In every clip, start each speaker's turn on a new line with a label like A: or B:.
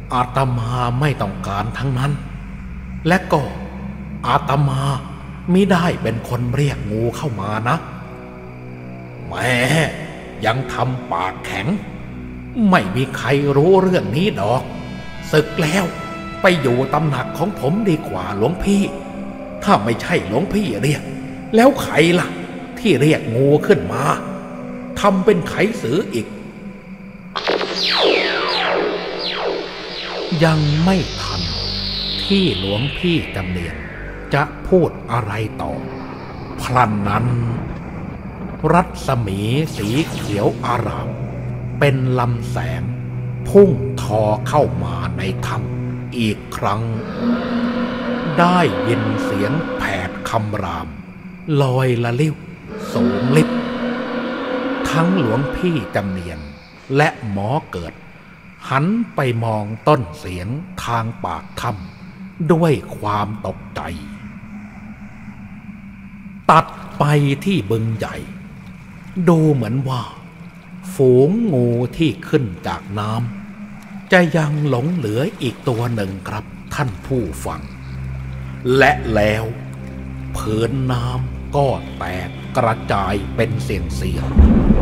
A: อาตมาไม่ต้องการทั้งนั้นและก็อาตมามิได้เป็นคนเรียกงูเข้ามานะแม้ยังทำปากแข็งไม่มีใครรู้เรื่องนี้ดอกศึกแล้วไปอยู่ตำหนักของผมดีกว่าหลวงพี่ถ้าไม่ใช่หลวงพี่เรียกแล้วใครล่ะที่เรียกงูขึ้นมาทำเป็นไขสืออีกยังไม่ทันที่หลวงพี่จำเนียนจะพูดอะไรต่อพลันนั้นรัศมีสีเขียวอารามเป็นลำแสงพุ่งทอเข้ามาในถ้ำอีกครั้งได้ยินเสียงแผดคำรามลอยละลิ้วสูงลิบทั้งหลวงพี่จำเนียนและหมอเกิดหันไปมองต้นเสียงทางปากถ้ำด้วยความตกใจตัดไปที่บึงใหญ่ดูเหมือนว่าฝูงงูที่ขึ้นจากน้ำจะยังหลงเหลืออีกตัวหนึ่งครับท่านผู้ฟังและแล้วผืนน้ำก็แตกกระจายเป็นเสียง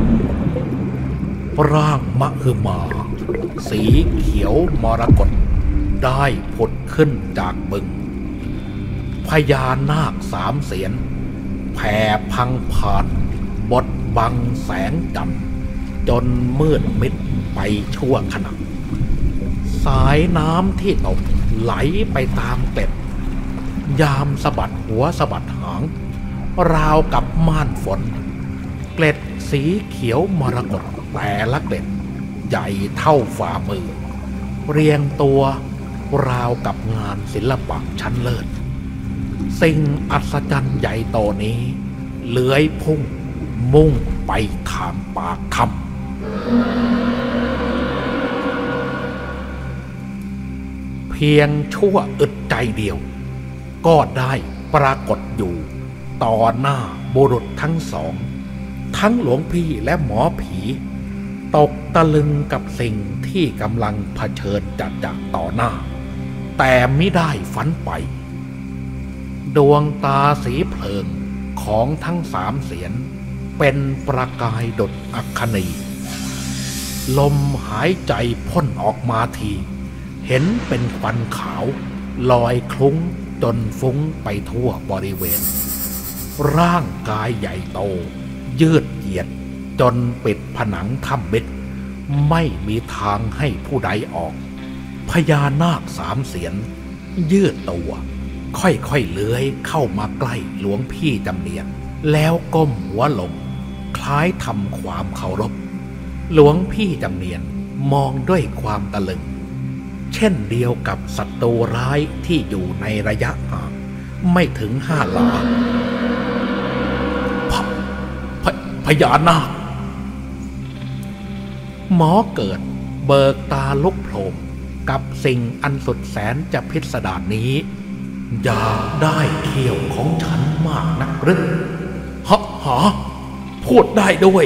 A: ร่างมหึมาสีเขียวมรกตได้ผุดขึ้นจากบึงพญานาคสามเสียนแผ่พังผ่านบดบังแสงจันทร์จนมืดมิดไปชั่วขณะสายน้ำที่ตกไหลไปตามเกล็ดยามสะบัดหัวสะบัดหางราวกับม่านฝนเกล็ดสีเขียวมรกตแต่ละเกล็ดใหญ่เท่าฝ่ามือเรียงตัวราวกับงานศิลปะชั้นเลิศสิ่งอัศจรรย์ใหญ่โตนี้เลื้อยพุ่งมุ่งไปทางปากถ้ำเพียงชั่วอึดใจเดียวก็ได้ปรากฏอยู่ต่อหน้าบุรุษทั้งสองทั้งหลวงพี่และหมอผีตกตะลึงกับสิ่งที่กำลังเผชิญจัดต่อหน้าแต่มิได้ฝันไปดวงตาสีเพลิงของทั้งสามเสียนเป็นประกายดุจอัคนีลมหายใจพ่นออกมาทีเห็นเป็นควันขาวลอยคลุ้งจนฟุ้งไปทั่วบริเวณร่างกายใหญ่โตยืดเหยียดจนปิดผนังถ้ำมิดไม่มีทางให้ผู้ใดออกพญานาคสามเสียนยืดตัวค่อยๆเลื้อยเข้ามาใกล้หลวงพี่จำเนียนแล้วก้มหัวลงคล้ายทำความเคารพหลวงพี่จำเนียนมองด้วยความตะลึงเช่นเดียวกับศัตรูร้ายที่อยู่ในระยะห่างไม่ถึง5 หลาพญานาคหมอเกิดเบิกตาลุกโผล่กับสิ่งอันสุดแสนจะพิสดารนี้อยากได้เขี้ยวของฉันมากนักหรือพูดได้ด้วย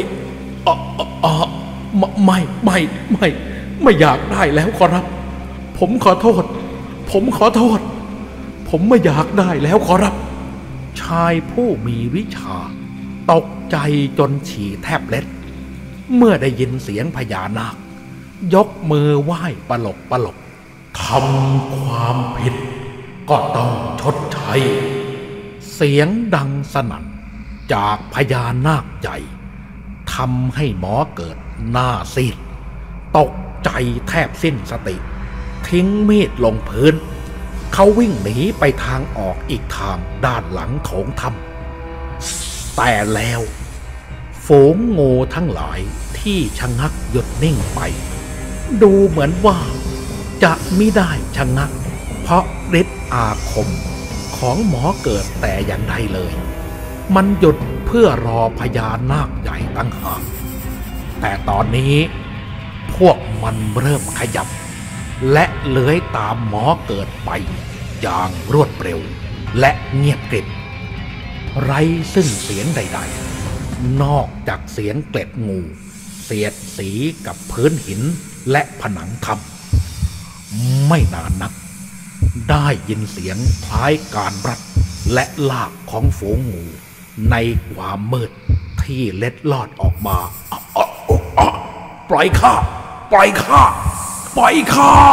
A: ไม่อยากได้แล้วขอรับผมขอโทษผมไม่อยากได้แล้วขอรับชายผู้มีวิชาตกใจจนฉี่แทบเล็ดเมื่อได้ยินเสียงพญานาคยกมือไหว้ปลกทำความผิดก็ต้องชดใช้เสียงดังสนั่นจากพญานาคใหญ่ทำให้หมอเกิดหน้าซีดตกใจแทบสิ้นสติทิ้งมีดลงพื้นเขาวิ่งหนีไปทางออกอีกทางด้านหลังโถงถ้ำแต่แล้วฝูงงูทั้งหลายที่ชะงักหยุดนิ่งไปดูเหมือนว่าจะมิได้ชะงักเพราะฤทธิ์อาคมของหมอเกิดแต่อย่างใดเลยมันหยุดเพื่อรอพญานาคใหญ่ตั้งหากแต่ตอนนี้พวกมันเริ่มขยับและเลื้อยตามหมอเกิดไปอย่างรวดเร็วและเงียบกริบไร้ซึ่งเสียงใดๆนอกจากเสียงเกล็ดงูเสียดสีกับพื้นหินและผนังถ้ำไม่นานนักได้ยินเสียงคล้ายการรัดและลากของฝูงงูในความมืดที่เล็ดลอดออกมาปล่อยข้าปล่อยข้าปล่อยข้า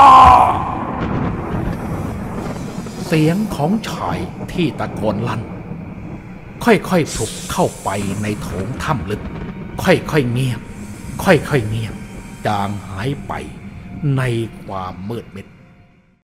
A: เสียงของชายที่ตะโกนลั่นค่อยๆผลุกเข้าไปในโถงถ้ำลึกค่อยๆเงียบค่อยๆเงียบจางหายไปในความมืดมิด